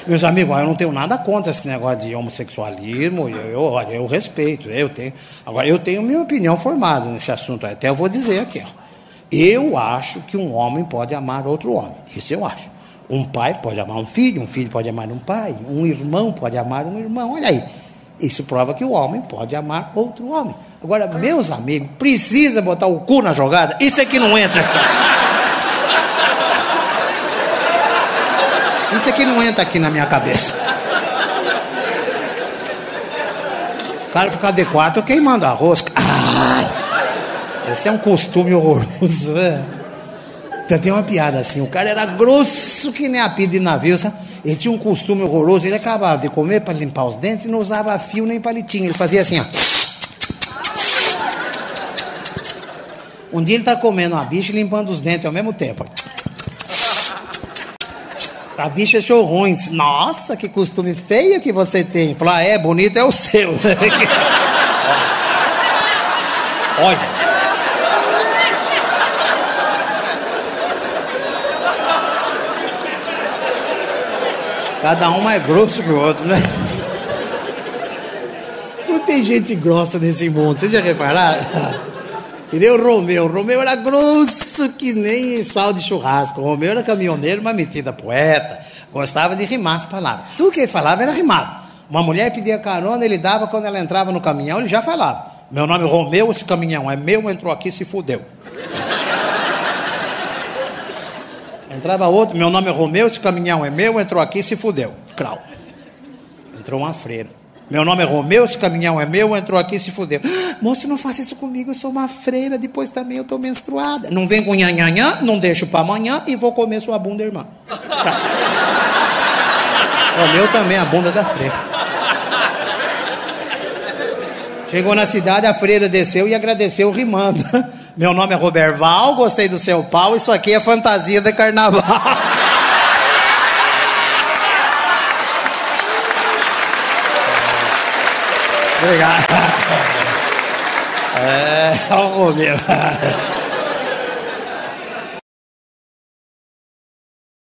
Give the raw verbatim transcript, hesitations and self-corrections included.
Meus amigos, eu não tenho nada contra esse negócio de homossexualismo, eu, eu, olha, eu respeito, eu tenho. Agora, eu tenho minha opinião formada nesse assunto, até eu vou dizer aqui, ó. Eu acho que um homem pode amar outro homem, isso eu acho. Um pai pode amar um filho, um filho pode amar um pai, um irmão pode amar um irmão, olha aí. Isso prova que o homem pode amar outro homem. Agora, meus amigos, precisa botar o cu na jogada? Isso aqui não entra aqui. Isso aqui não entra aqui na minha cabeça. O cara fica adequado queimando a rosca. Ah, esse é um costume horroroso. Tem uma piada assim, o cara era grosso que nem apito de navio, sabe? Ele tinha um costume horroroso, ele acabava de comer para limpar os dentes e não usava fio nem palitinho, ele fazia assim, ó. Um dia ele tá comendo uma bicha e limpando os dentes ao mesmo tempo. A bicha achou ruim, disse, nossa, que costume feio que você tem. Falou, ah, é, bonito é o seu. Olha. Cada um mais grosso que o outro, né? Não tem gente grossa nesse mundo, vocês já repararam? Que nem o Romeu. O Romeu era grosso que nem sal de churrasco. O Romeu era caminhoneiro, mas metida poeta. Gostava de rimar as palavras. Tudo que ele falava era rimado. Uma mulher pedia carona, ele dava. Quando ela entrava no caminhão, ele já falava. Meu nome é Romeu, esse caminhão é meu, entrou aqui, se fudeu. Entrava outro, meu nome é Romeu, esse caminhão é meu, entrou aqui, se fudeu. Crau. Entrou uma freira. Meu nome é Romeu, esse caminhão é meu, entrou aqui, se fudeu. Ah, moço, não faça isso comigo, eu sou uma freira, depois também eu tô menstruada. Não vem com nhanhanhã, não deixo pra amanhã e vou comer sua bunda, irmã. Tá. O meu também, a bunda da freira. Chegou na cidade, a freira desceu e agradeceu rimando. Meu nome é Roberval, gostei do seu pau, isso aqui é fantasia de carnaval. Obrigado. É, o Romeu.